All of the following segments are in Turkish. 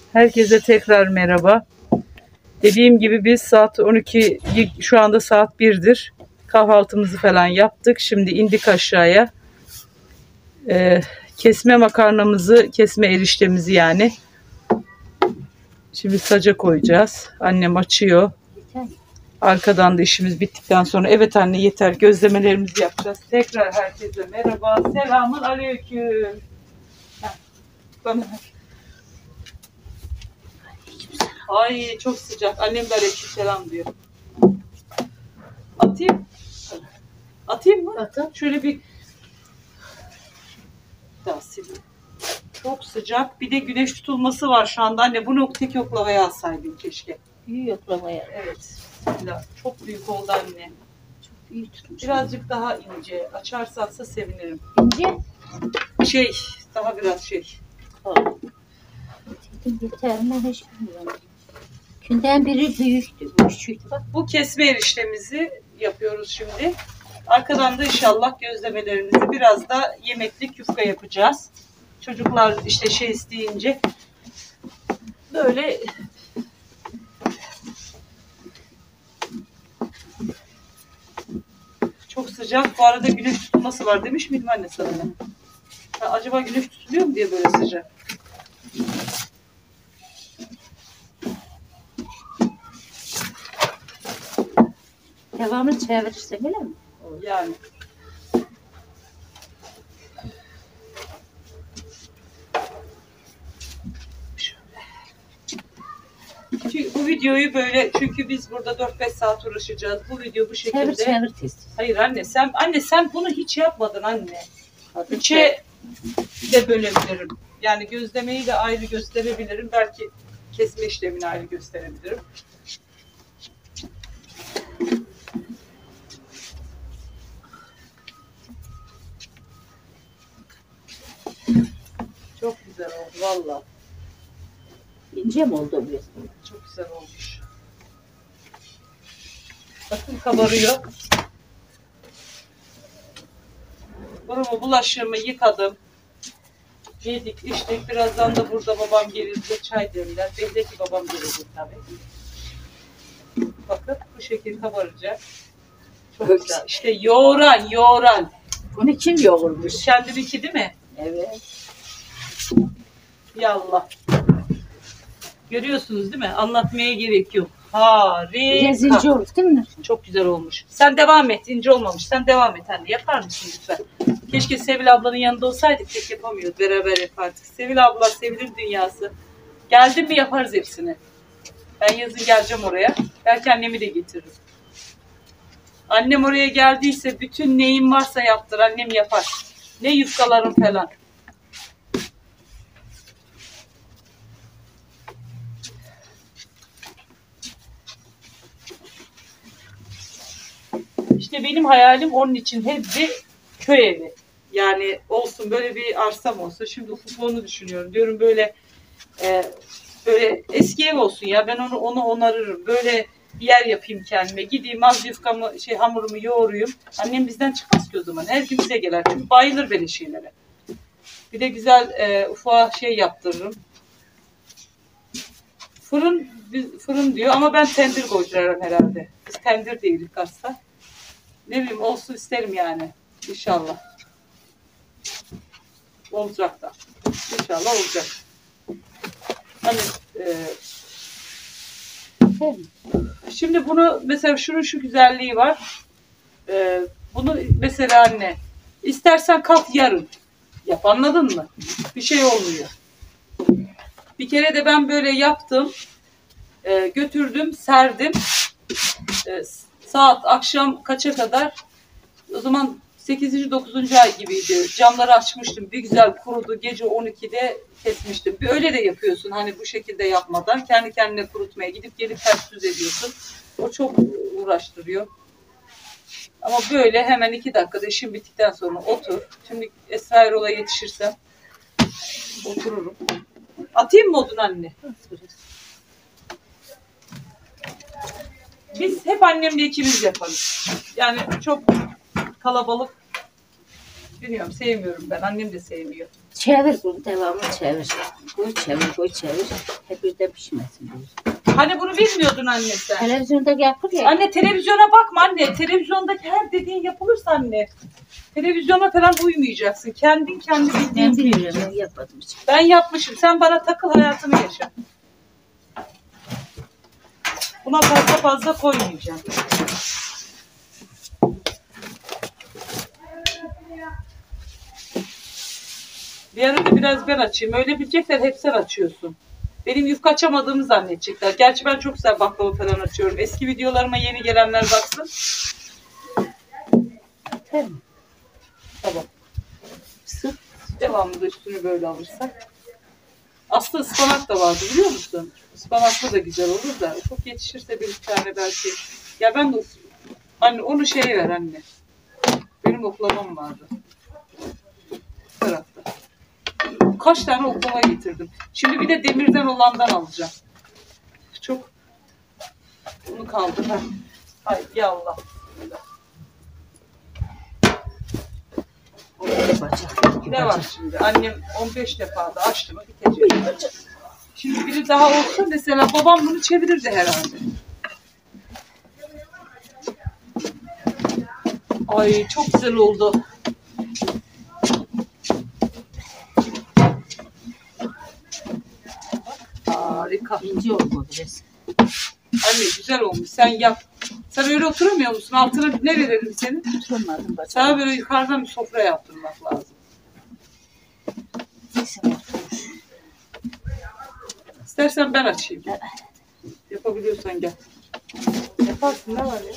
Herkese tekrar merhaba. Dediğim gibi biz saat 12, şu anda saat 1'dir. Kahvaltımızı falan yaptık. Şimdi indik aşağıya. Kesme makarnamızı, kesme eriştemizi yani. Şimdi saca koyacağız. Annem açıyor. Arkadan da işimiz bittikten sonra. Evet anne yeter. Gözlemelerimizi yapacağız. Tekrar herkese merhaba. Selamun aleyküm. Bana. Ay çok sıcak. Annem de aleykümselam diyor. Atayım. Atayım mı? Atın. Şöyle bir daha sileyim. Çok sıcak. Bir de güneş tutulması var şu anda. Anne bunu tek oklavaya alsaydın keşke. İyi yoklamaya. Evet. Çok büyük oldu anne. Çok iyi tutmuş. Birazcık daha ince. Açarsansa sevinirim. İnce. Daha biraz şey. Yeter mi? Hiç bilmiyorum. Künden biri büyüktü. Küçüktü. Bak. Bu kesme eriştemizi yapıyoruz şimdi. Arkadan da inşallah gözlemelerimizi biraz da yemeklik yufka yapacağız. Çocuklar işte isteyince böyle çok sıcak. Bu arada güneş tutulması var demiş miydim anne sana? Acaba güneş tutuluyor mu diye böyle sıcak? Devamlı çevirirse öyle mi? Yani. Bu videoyu böyle çünkü biz burada 4-5 saat uğraşacağız. Bu video bu şekilde. Çevir test. Hayır anne sen bunu hiç yapmadın anne. İçe de bölebilirim. Yani gözlemeyi de ayrı gösterebilirim. Belki kesme işlemini ayrı gösterebilirim. Çok güzel oldu valla. İnce mi oldu bu? Çok güzel olmuş. Bakın kabarıyor. Buramı bulaşığımı yıkadım. Yedik içtik. Birazdan da burada babam gelir de çay demler. Behdeki babam gelecek tabii. Bakın bu şekilde kabaracak. Çok güzel. İşte yoğuran. Bunu kim yoğurmuş? Kendiminki değil mi? Evet. Yallah. Görüyorsunuz değil mi? Anlatmaya gerek yok. Harika. Biraz ince olur değil mi? Çok güzel olmuş. Sen devam et. İnce olmamış. Sen devam et anne. Yapar mısın lütfen? Keşke Sevil ablanın yanında olsaydık. Tek yapamıyoruz. Beraber yapardık. Sevil abla, Sevil'in dünyası. Geldin mi yaparız hepsini. Ben yazın geleceğim oraya. Belki annemi de getiririm. Annem oraya geldiyse bütün neyim varsa yaptır. Annem yapar. Ne yufkalarım falan. İşte benim hayalim onun için hep bir köy evi. Yani olsun böyle bir arsam olsun. Şimdi ufuk onu düşünüyorum. Diyorum böyle eski ev olsun ya. Ben onu onarırım. Böyle bir yer yapayım kendime. Gideyim az yufkamı hamurumu yoğuruyum. Annem bizden çıkmaz ki o zaman. Her gün bize gelir. Çünkü bayılır böyle şeylere. Bir de güzel ufağa yaptırırım. Fırın diyor ama ben tendir koydurarım herhalde. Biz tendir değiliz aslında. Ne bileyim olsun isterim yani. İnşallah. Olacak da. İnşallah olacak. Hani şimdi bunu mesela şunun şu güzelliği var. Bunu mesela anne istersen kalk yarın yap, anladın mı? Bir şey olmuyor. Bir kere de ben böyle yaptım. Götürdüm, serdim. Saat akşam kaça kadar? O zaman 8. 9. ay gibiydi. Camları açmıştım. Bir güzel kurudu. Gece 12'de kesmiştim. Bir öyle de yapıyorsun. Hani bu şekilde yapmadan kendi kendine kurutmaya gidip gelip ters düz ediyorsun. O çok uğraştırıyor. Ama böyle hemen 2 dakikada işim bittikten sonra otur. Şimdi Esra Erol'a yetişirsem otururum. Atayım mı odun anne? Biz hep annemle ikimiz yaparız. Yani çok kalabalık bilmiyorum, sevmiyorum ben. Annem de sevmiyor. Çevir bunu, devamlı çevir. Koy çevir, koy çevir. Hep birden pişmesin diyor. Hani bunu bilmiyordun anne sen. Televizyonda yapır ya. Anne televizyona bakma anne. Televizyondaki her dediğin yapılırsa anne. Televizyona falan uymayacaksın. Kendin kendi bildiğin Ben bileceksin. biliyorum, ben yapmadım hiç. Ben yapmışım. Sen bana takıl, hayatını yaşa. Buna fazla koymayacağım. Bir arada biraz ben açayım. Öyle bilecekler, hep sen açıyorsun. Benim yufka açamadığımı zannedecekler. Gerçi ben çok güzel baklava falan açıyorum. Eski videolarıma yeni gelenler baksın. Tamam. Tamam. Sık. Devamlı da üstünü böyle alırsak. Aslında ıspanak da vardı biliyor musun? Ispanaklı da güzel olur da. Çok yetişirse bir tane belki. Ya ben de anne onu şeye ver anne. Benim oklavam vardı. Bu tarafta. Kaç tane oklava getirdim. Şimdi bir de demirden olandan alacağım. Çok bunu kaldı. Hay ya Allah. Ne var şimdi? Annem 15 defa da açtı mı bitecek. Şimdi biri daha olsa mesela babam bunu çevirirdi herhalde. Ay çok güzel oldu. Harika. İnce oldu biraz. Anne güzel olmuş. Sen yap. Sen öyle oturamıyor musun? Altına ne verelim senin? Tutamadım bacım. Sana böyle yukarıdan bir sofra yaptırmak lazım. İstersen ben açayım. Yapabiliyorsan gel. Yaparsın, ne var ya?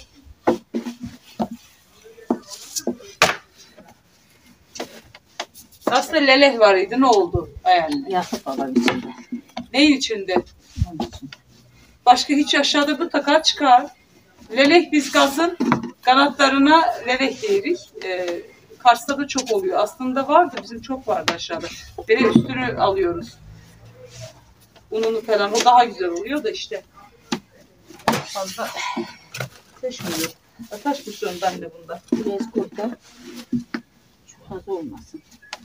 Aslında leleh var idi, ne oldu? Yani. Yakıp alalım içinde. Neyin içinde? Onun için. Başka hiç aşağıda mutlaka çıkar. Leleh biz gazın kanatlarına leleh deyirik. Kars'ta da çok oluyor. Aslında vardı, bizim çok vardı aşağıda. Böyle üstünü alıyoruz. Ununu falan, o daha güzel oluyor da işte. Fazla seçmiyor. Ataş mı söylüyorum ben de bunda? Biraz koy da çok az olmasın.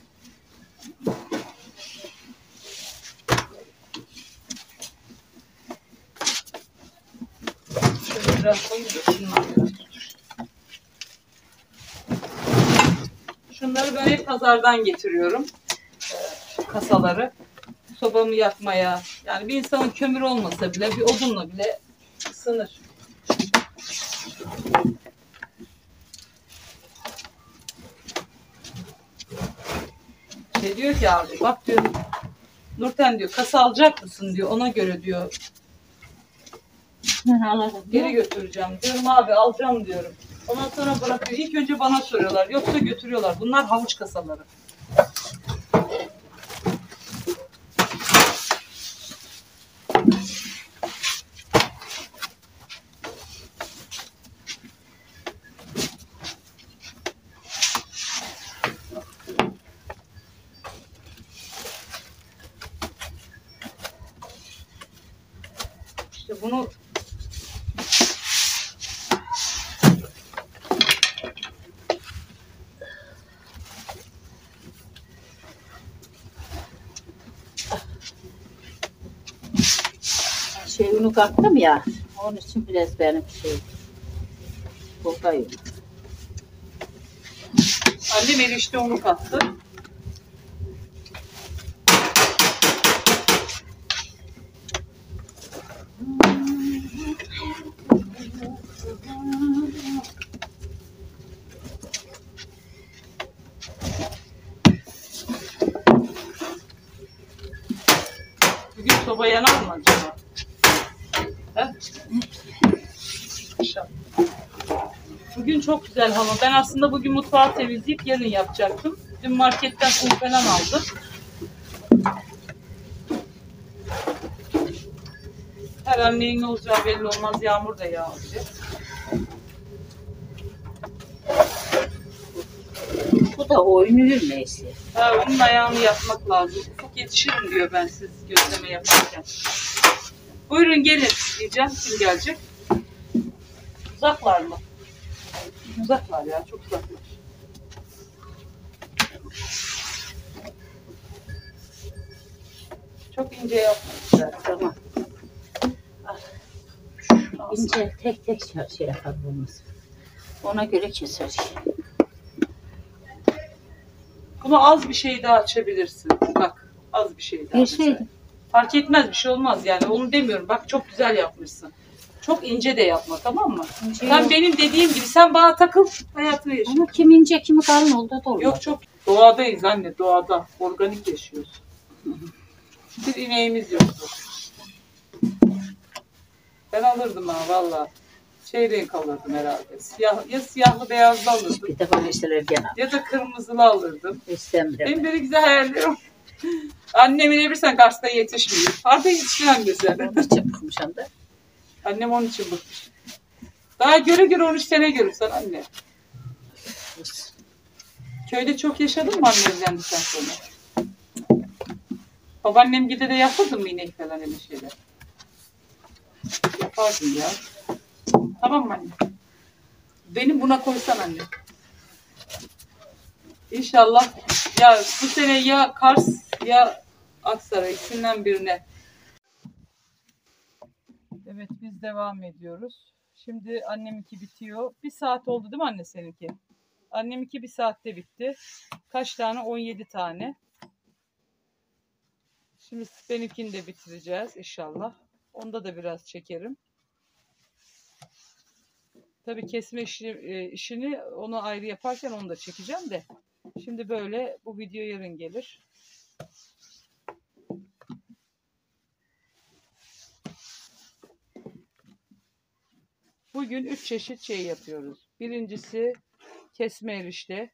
Şöyle biraz koyayım da şunları biraz tutur. Şunları ben hep pazardan getiriyorum. Kasaları. Sobamı yakmaya. Yani bir insanın kömür olmasa bile, bir odunla bile ısınır. Diyor ki abi bak diyor, Nurten diyor kasa alacak mısın diyor, ona göre diyor Ben alırım. geri götüreceğim. Diyorum abi alacağım diyorum. Ondan sonra bırakıyor. İlk önce bana soruyorlar, yoksa götürüyorlar. Bunlar havuç kasaları. İşte bunu Unu kattım ya. Onun için biraz benim buğday. annem erişte onu kattı. Bugün soba yanar mı acaba? He? İnşallah. Bugün çok güzel hava. Ben aslında bugün mutfağı temizleyip yarın yapacaktım. Dün marketten un falan aldım. Her an neyin ne olacağı belli olmaz. Yağmur da yağabilir. Bu da oynuyor neyse. Ha, onun ayağını yapmak lazım. Ufuk yetişirim diyor ben siz gözleme yaparken. Buyurun gelin diyeceğim. Kim gelecek? Uzaklar mı? Uzaklar ya, çok uzaklar. Çok ince yapma güzel. Tamam. İnce tek tek şey yapar bulması. Ona göre keser. Bunu az bir şey daha açabilirsin. Bak az bir şey daha. Bir şey Fark etmez bir şey olmaz yani onu demiyorum. Bak çok güzel yapmışsın. Çok ince de yapma tamam mı? Sen benim dediğim gibi sen bana takıl hayatını yaşa. ama kim ince kimi kalın oldu da olur. Yok çok doğadayız anne doğada. Organik yaşıyoruz. Bir ineğimiz yoktu. Ben alırdım ha valla. Şey renk alırdım herhalde. Siyah, ya siyahlı beyazlı alırdım. Bir de böyle şeyler gene Ya da kırmızılı alırdım. istemiyorum. Benim böyle güzel hayallerim. Annemin evirsen karşısına yetişmiyor. Arda yetişkin annesi. Ben de çıkmışım da. Annem onun için bıkmış. Daha göre göre 13 sene görürsen anne. Köyde çok yaşadın mı anne evlendikten sonra? Babaannem gide de yapmadın mı inek falan öyle şeyler? Yapardın ya. Tamam mı anne? Beni buna koysan anne. İnşallah ya bu sene ya Kars ya Aksaray ikisinden birine. Evet biz devam ediyoruz. Şimdi anneminki bitiyor. 1 saat oldu değil mi anne seninki? Anneminki 1 saatte bitti. Kaç tane? 17 tane. Şimdi benimkini de bitireceğiz inşallah. Onda da biraz çekerim. Tabii kesme işini onu ayrı yaparken onu da çekeceğim de. Şimdi böyle bu video yarın gelir. Bugün 3 çeşit şey yapıyoruz. Birincisi kesme erişte.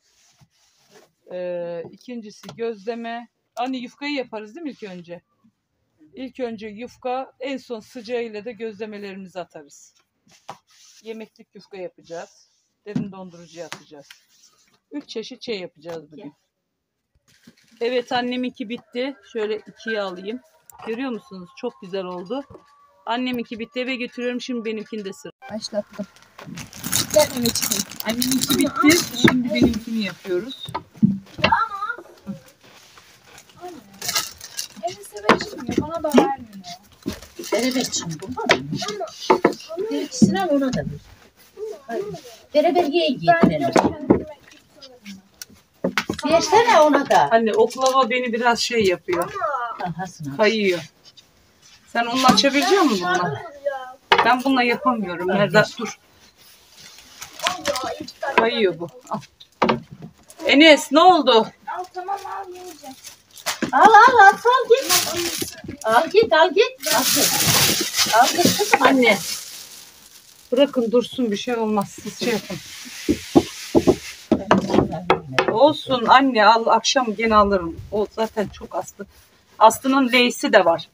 İkincisi gözleme. Anne yufkayı yaparız değil mi ilk önce? İlk önce yufka, en son sıcağıyla da gözlemelerimizi atarız. Yemeklik yufka yapacağız. Derin dondurucuya atacağız. 3 çeşit şey yapacağız bugün. Evet anneminki bitti. Şöyle 2'ye alayım. Görüyor musunuz? Çok güzel oldu. Anneminki bitti eve götürüyorum. Şimdi benimkini de sıra. Başlattım. Gel eve çıkayım. Anneminki bitti. Şimdi benimkini yapıyoruz. Evi seveceğim bana da vermiyor. Beraber için bulmadın mı? Bir ikisini al ona da bir. Beraber yiyin getirelim. Versene ona da. Anne oklava beni biraz şey yapıyor. Kafasına. Kayıyor. Sen onu açabilecek misin bununla? Ben bununla yapamıyorum. Nerede? Dur. Kayıyor bu. Al. Enes ne oldu? Al tamam al yiyeceğim. Al git. Al git. Al git kızım. Anne. Bırakın dursun bir şey olmaz. Siz şey yapın. Olsun anne al akşam gene alırım. O zaten çok astı. Aslı'nın L'si de var.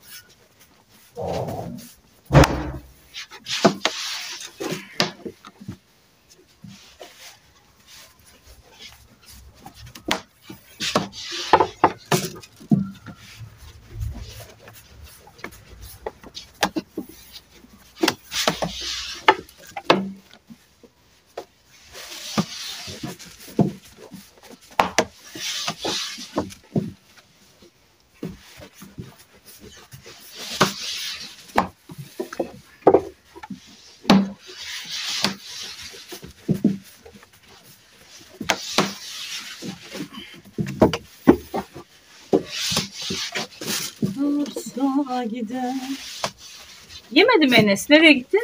Dursa gider. Yemedi mi Enes? Nereye gitti?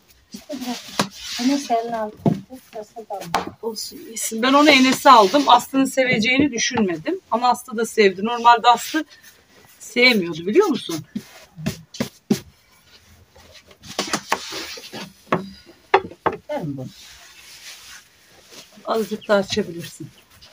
Enes elini al. Olsun iyisin. Ben onu Enes'e aldım. Aslı'nın seveceğini düşünmedim. Ama Aslı da sevdi. Normalde Aslı sevmiyordu biliyor musun? Yeter mi bu? Azıcık daha açabilirsin.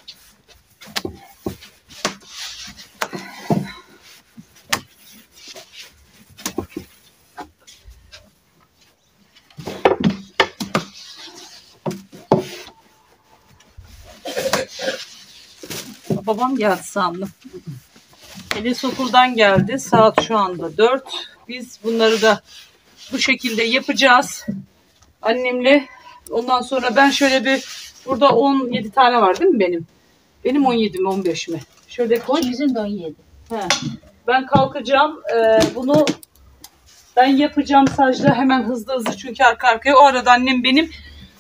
Babam geldi sandım. Enes okuldan geldi. Saat şu anda 4. Biz bunları da bu şekilde yapacağız. Annemle. Ondan sonra ben şöyle bir burada 17 tane var değil mi benim? Benim 17 mi 15 mi? Şöyle koy. İkimizin de 17. He. Ben kalkacağım. Bunu ben yapacağım sadece hemen hızlı çünkü arka arkaya. O arada annem benim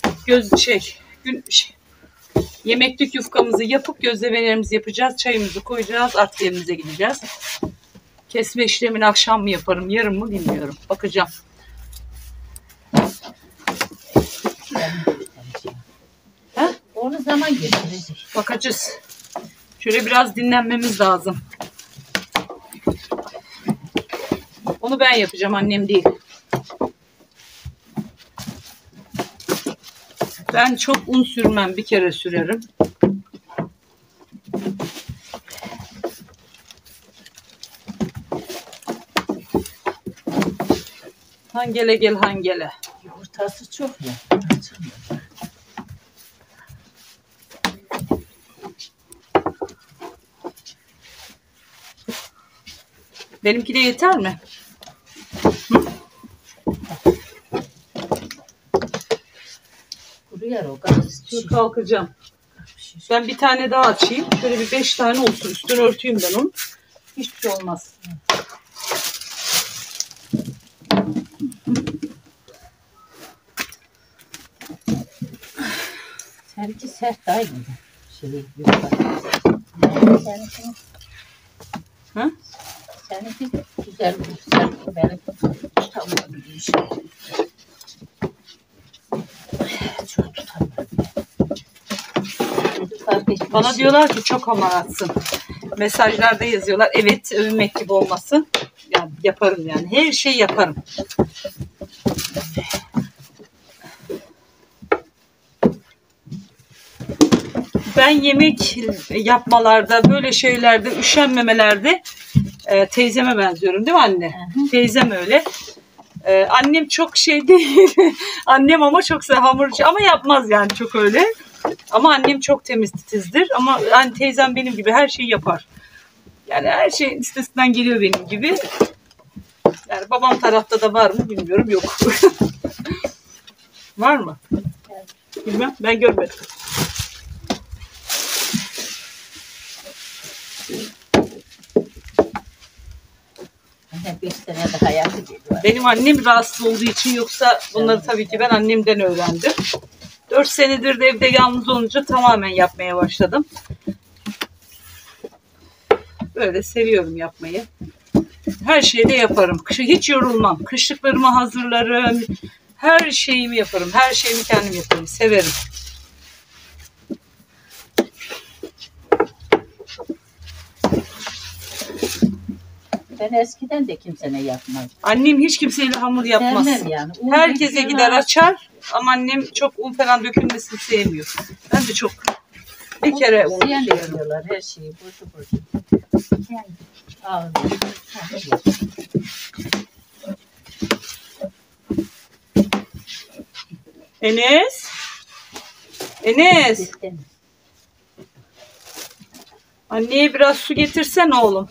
yemeklik yufkamızı yapıp gözlemelerimizi yapacağız. Çayımızı koyacağız. Artık evimize gideceğiz. Kesme işlemini akşam mı yaparım, yarın mı bilmiyorum. Bakacağım. Ha? Onu zaman getirecek. Bakacağız. Şöyle biraz dinlenmemiz lazım. Onu ben yapacağım, annem değil. Ben çok un sürmem, bir kere sürerim. Hangele gel hangele. Yumurtası çok ya. Benimki de yeter mi? Kuruyor o gaz. Dur kalkacağım. Ben bir tane daha açayım. Şöyle bir 5 tane olsun. Üstünü örteyim ben onu. Hiçbir şey olmaz. Seninki sert aynı. Yukarı. Seninki. Ha? Seninki güzel olur. Sert. Benim tutamadım işte. Çok tutamadım. Bana diyorlar ki çok hamaratsın. Mesajlarda yazıyorlar. Evet, övünmek gibi olmasın. Yani yaparım yani. Her şeyi yaparım. Ben yemek yapmalarda, böyle şeylerde, üşenmemelerde teyzeme benziyorum değil mi anne? Hı. Teyzem öyle. Annem çok şey değil. Annem ama çok hamurcu ama yapmaz yani çok öyle. Ama annem çok temiz titizdir. Ama yani teyzem benim gibi her şeyi yapar. Yani her şey üstesinden geliyor benim gibi. Yani babam tarafta da var mı bilmiyorum, yok. Var mı? Bilmem, ben görmedim. Anne 5 sene de hayatı geliyor. Benim annem rahatsız olduğu için, yoksa bunları tabii ki ben annemden öğrendim. 4 senedir de evde yalnız olunca tamamen yapmaya başladım. Böyle seviyorum yapmayı. Her şeyi de yaparım. Hiç yorulmam. Kışlıklarımı hazırlarım. Her şeyimi yaparım. Her şeyimi kendim yaparım. Severim. Ben eskiden de kimsene yapmazdım. Annem hiç kimseyle hamur yapmaz. Sevmem yani. Un Herkese döküyorlar. gider açar. Ama annem çok un falan dökülmesini sevmiyor. Ben de çok bir kere un Ziyan yiyorum. ediyorlar her şeyi. Boşu. Yani ağır. Enes. Enes. Anneye biraz su getirsen oğlum.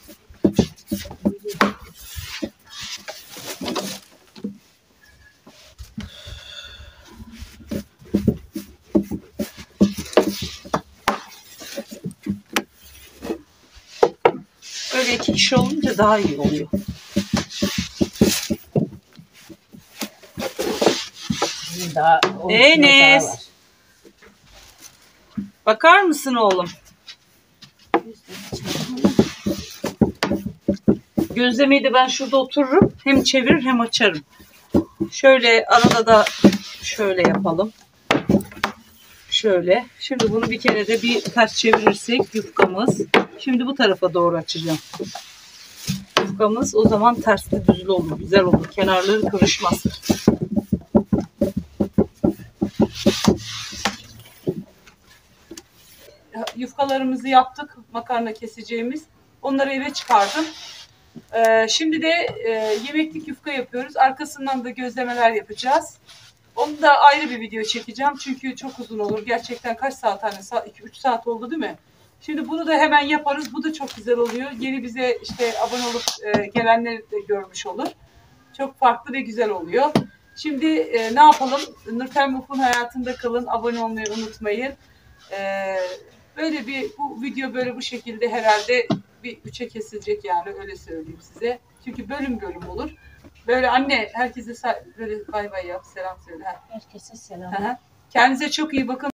Öyle 2 kişi olunca daha iyi oluyor. Daha, Enes. daha var. Bakar mısın oğlum? Gözlemeyi de ben şurada otururum. Hem çevirir hem açarım. Şöyle arada da şöyle yapalım. Şöyle. Şimdi bunu bir kere de bir ters çevirirsek yufkamız. Şimdi bu tarafa doğru açacağım. Yufkamız o zaman tersli düzlü olur. Güzel olur. Kenarları kırışmaz. Yufkalarımızı yaptık. Makarna keseceğimiz. Onları eve çıkardım. Şimdi de yemeklik yufka yapıyoruz. Arkasından da gözlemeler yapacağız. Onu da ayrı bir video çekeceğim. Çünkü çok uzun olur. Gerçekten kaç saat? 2-3 saat oldu değil mi? Şimdi bunu da hemen yaparız. Bu da çok güzel oluyor. Yeni bize işte abone olup gelenleri de görmüş olur. Çok farklı ve güzel oluyor. Şimdi ne yapalım? Nurten Muf'un hayatında kalın. Abone olmayı unutmayın. Bu video böyle bu şekilde herhalde bir 3'e kesilecek yani öyle söyleyeyim size. Çünkü bölüm bölüm olur. Böyle anne herkese böyle bay bay yap, selam söyle. Herkese selam. Hı hı. Kendinize çok iyi bakın.